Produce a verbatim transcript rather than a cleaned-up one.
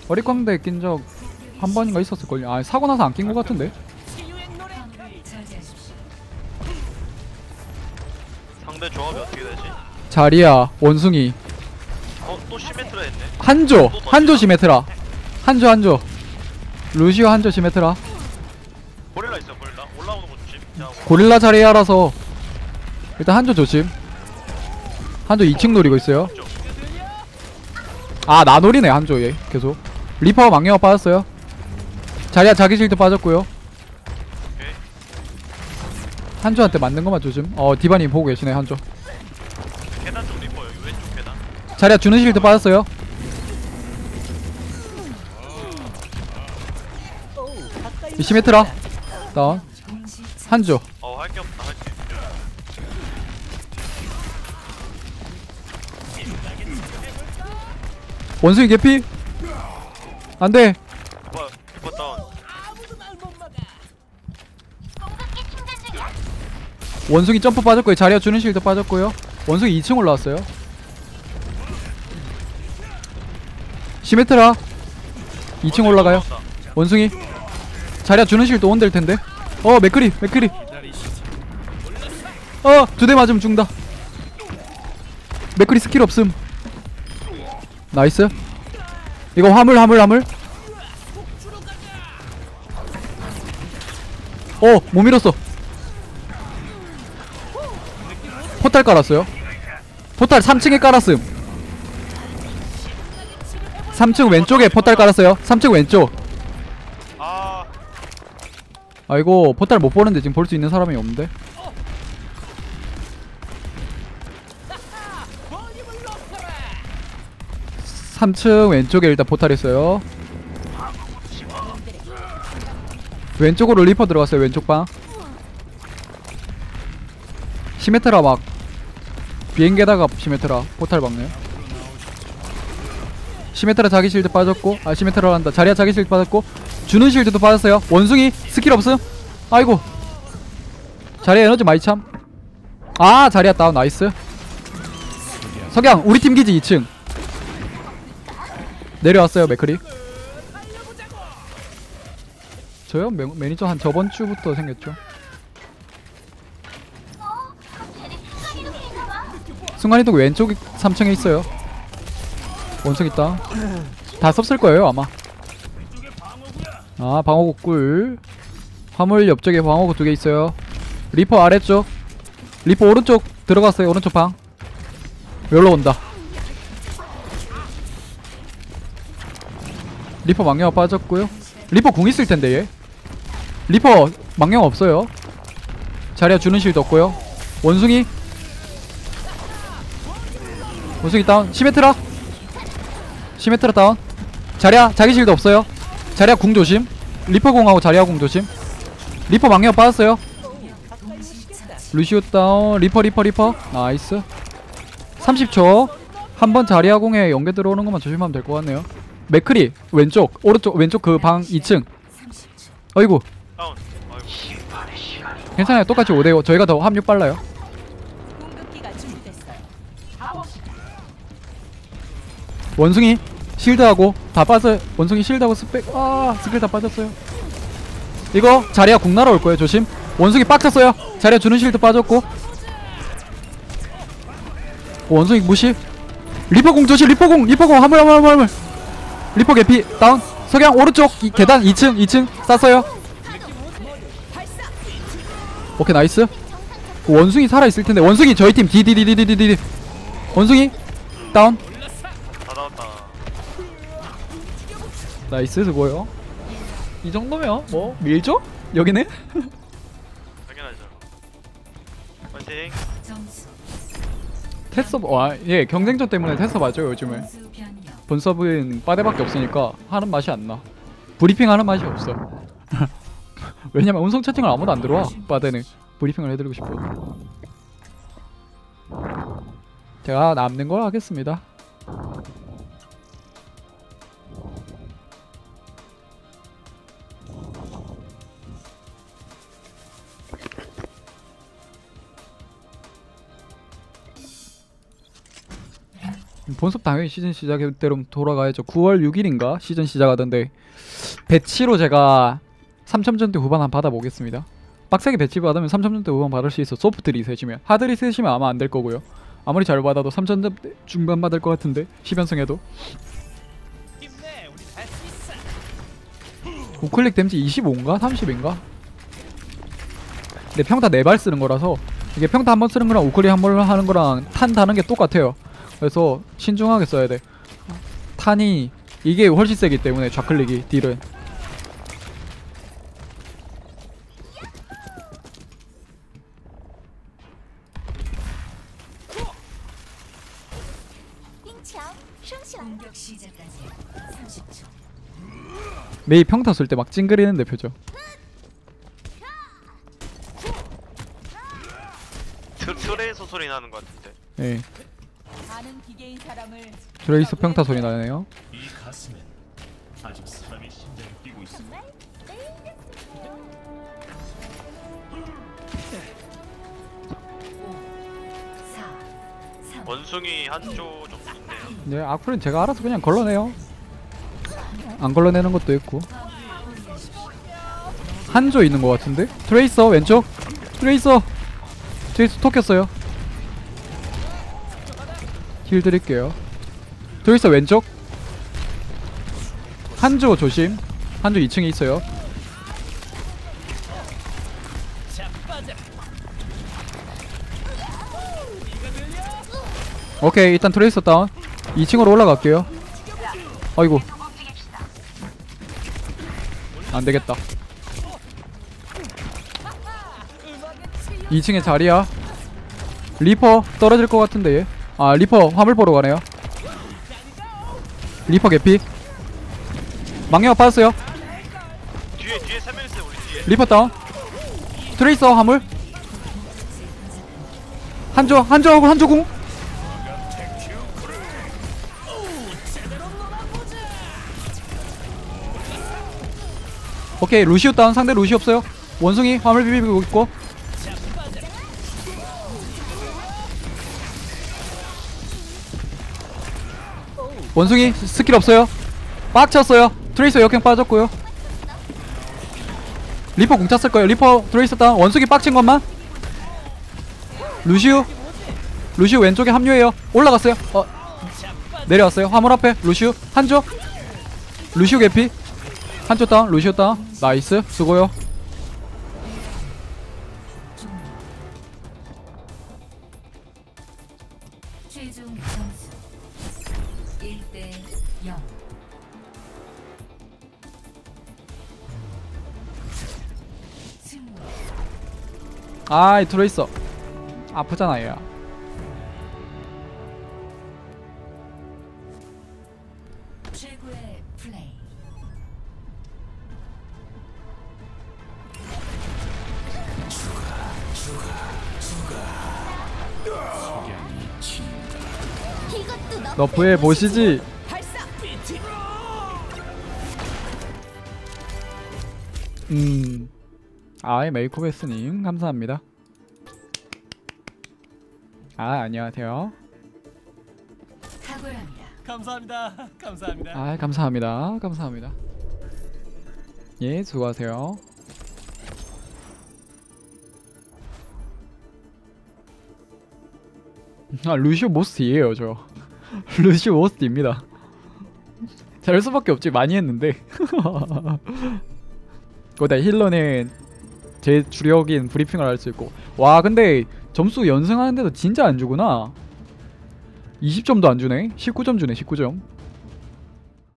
어리광대 낀 적 한 번인가 있었을걸요. 아 사고 나서 안 낀 것 같은데. 상대 조합이 어떻게 되지? 자리야 원숭이 어? 또 시메트라 했네. 한조 한조 시메트라 한조 한조 루시오 한조 시메트라 고릴라 있어 고릴라. 올라오는 거 조심. 자, 고릴라 자리야라서 일단 한조 조심. 한조 이 층 노리고 있어요. 아 나 노리네 한조 얘 계속. 리퍼 망령아 빠졌어요. 자리야 자기 실드 빠졌고요. 오케이. 한조한테 맞는 것만 조심. 어 디바님 보고 계시네 한조. 계단 쪽 리퍼 여기 왼쪽 계단. 자리야 주는 실드 빠졌어요. 이 시메트라 다운. 한조 어 할 게 없다 할 게. 원숭이 개피 안돼. 리퍼 리퍼 다운. 원숭이 점프 빠졌고요. 자리야 주는 실드 빠졌고요. 원숭이 이 층 올라왔어요. 시메트라 이 층 올라가요. 원숭이 자리야 주는 실드 온될 텐데. 어 맥크리 맥크리 어 두 대 맞으면 죽는다. 맥크리 스킬 없음. 나이스. 이거 화물 화물 화물. 어 못 밀었어. 포탈 깔았어요. 포탈 삼 층에 깔았음. 삼 층 왼쪽에 포탈 깔았어요. 삼 층 왼쪽. 아 아이고 포탈 못 보는데 지금 볼 수 있는 사람이 없는데. 삼 층 왼쪽에 일단 포탈 있어요. 왼쪽으로 리퍼 들어갔어요. 왼쪽 방. 시메트라 막 비행기에다가 시메트라 포탈 박네. 시메트라 자기 실드 빠졌고 아 시메트라 한다. 자리야 자기 실드 빠졌고 주는 실드도 빠졌어요. 원숭이 스킬 없음. 아이고 자리야 에너지 많이 참. 아 자리야 다운. 나이스. 석양 우리 팀 기지 이 층 내려왔어요. 맥크리 저요? 매, 매니저 한 저번 주부터 생겼죠. 순간이동 왼쪽 삼 층에 있어요. 원숭이 있다. 다 썼을 거예요 아마. 아 방어구 꿀. 화물 옆쪽에 방어구 두 개 있어요. 리퍼 아래쪽. 리퍼 오른쪽 들어갔어요. 오른쪽 방. 여기로 온다. 리퍼 망령 빠졌고요. 리퍼 궁 있을 텐데 얘. 리퍼 망령 없어요. 자리야 주는 실드 없고요. 원숭이 원숭이 다운. 시메트라 시메트라 다운. 자리야 자기 실드 없어요. 자리야 궁 조심. 리퍼 궁하고 자리야 궁 조심. 리퍼 망령 빠졌어요. 루시오 다운. 리퍼 리퍼 리퍼 나이스. 삼십 초 한번 자리야 궁에 연계 들어오는 것만 조심하면 될 것 같네요. 맥크리 왼쪽 오른쪽 왼쪽 그 방 이 층. 어이구 다운. 아이고. 괜찮아요. 똑같이 오 대 오. 저희가 더 합류 빨라요. 원숭이 실드하고 다 빠져. 원숭이 실드하고 스펙 아 스킬 다 빠졌어요. 이거 자리야 궁 날아올 거예요. 조심. 원숭이 빡쳤어요. 자리야 주는 실드 빠졌고. 원숭이 무시. 리퍼 궁 조심. 리퍼 궁 리퍼 궁 화물 화물 화물 화물. 리퍼 개피 다운. 석양 오른쪽 이, 계단 이 층 이 층 쌌어요. 오케이 나이스. 원숭이 살아있을텐데. 원숭이 저희팀 디디디디디디디. 원숭이 다운. 다 나왔다. 나이스 수고요. 이 정도면 뭐 밀죠? 여기는? 당연하죠. 파이팅. 테스터 와예 경쟁전 때문에 테스터 맞죠 요즘에. 본서브는 빠데밖에 없으니까 하는 맛이 안 나. 브리핑 하는 맛이 없어. 왜냐면 음성 채팅을 아무도 안 들어와. 빠데는 브리핑을 해드리고 싶어. 제가 남는 걸 하겠습니다. 본섭 당연히 시즌 시작대로 돌아가야죠. 구월 육일인가 시즌 시작하던데 배치로 제가 삼천 점대 후반 한번 받아보겠습니다. 빡세게 배치 받으면 삼천 점대 후반 받을 수 있어. 소프트 리셋이면. 하드 리셋이면 아마 안 될 거고요. 아무리 잘 받아도 삼천 점대 중반 받을 것 같은데 십 연승해도. 우클릭 댐지 이십오인가? 삼십인가? 근데 평타 네 발 쓰는 거라서 이게 평타 한 번 쓰는 거랑 우클릭 한 번 하는 거랑 탄 다는 게 똑같아요. 그래서 신중하게 써야 돼. 탄이 이게 훨씬 세기 때문에 좌클릭이 딜은. 공격 시작까지 삼십 초. 메이 평타 쓸 때 막 찡그리는데 표죠. 트, 트레이서 소리 나는 것 같은데. 예. 아는 기계인 사람을 드레이스 평타 소리 나네요. 이 가슴엔 아주 사람의 심장이 뛰고 있습니다. 원숭이 한조 정도 있네요. 네, 악플은 제가 알아서 그냥 걸러내요. 안 걸러내는 것도 있고. 한조 있는 것 같은데? 트레이서 왼쪽. 트레이서. 트레이서 톡 켰어요. 힐 드릴게요. 트레이서 왼쪽. 한조 조심. 한조 이 층에 있어요. 오케이, 일단 트레이서 다운. 이 층으로 올라갈게요. 아이고, 안되겠다. 이 층에 자리야. 리퍼 떨어질 것 같은데 얘. 아, 리퍼 화물 보러 가네요. 리퍼 개피. 망령아 빠졌어요. 뒤에 뒤에 세 명 있어요. 우리 뒤에. 리퍼 다운. 트레이서 화물. 한조 한조하고 한조궁. 오케이, 루시오 다운. 상대 루시오 없어요. 원숭이 화물 비비고 있고. 원숭이 스킬 없어요. 빡쳤어요. 트레이서 역행 빠졌고요. 리퍼 공 찼을 거예요. 리퍼 트레이서 다운. 원숭이 빡친 것만. 루시오 루시오 왼쪽에 합류해요. 올라갔어요. 어, 내려왔어요. 화물 앞에 루시오. 한조. 루시오 개피. 한조 다운. 루시오 다운. 나이스. 수고요. 최종 점수 일 대 영. 승리. 아이 트레이서 아프잖아 얘야. 최고의 플레이. 너프해 보시지. 음. 아이 메이코베스님 감사합니다. 아 안녕하세요. 탁월합니다. 감사합니다. 감사합니다. 아 감사합니다. 감사합니다. 예 수고하세요. 아 루시오 모스트예요 저. 루시오 모스트입니다. 잘 수밖에 없지. 많이 했는데. 거기다 힐러는 제 주력인 브리핑을 할 수 있고. 와 근데 점수 연승하는데도 진짜 안 주구나. 이십 점도 안 주네. 십구 점 주네. 십구 점.